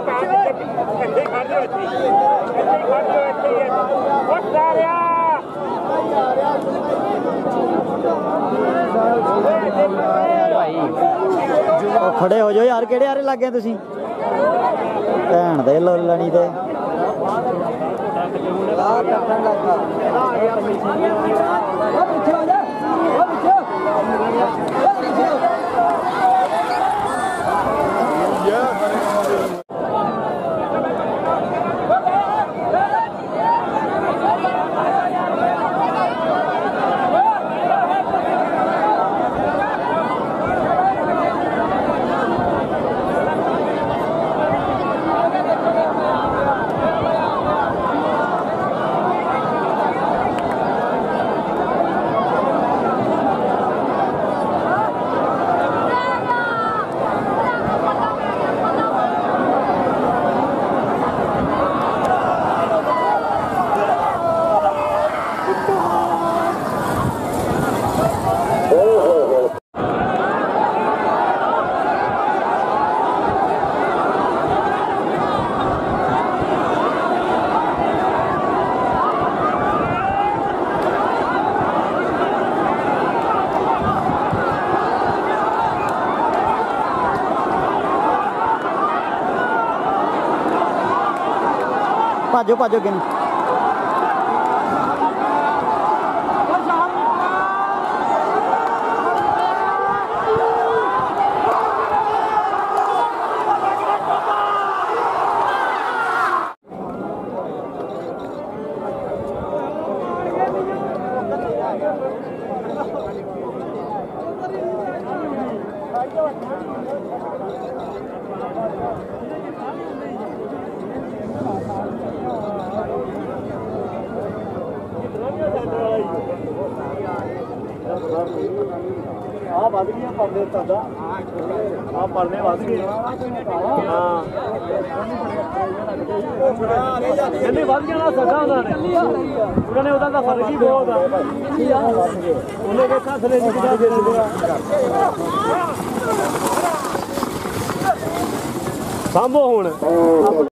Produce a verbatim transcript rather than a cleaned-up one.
खड़े हो जाओ यार, केड़े यारे लग गए तुसी भैन दे लड़ी दे भाजो भाजो गिन आ वध गई पढ़ने दादा आ पढ़ने वध गए हाँ नहीं वध गया ना सदा उन्होंने उन्होंने उदा फर्क ही बहुत उन्हें देखा थले सांभो हुण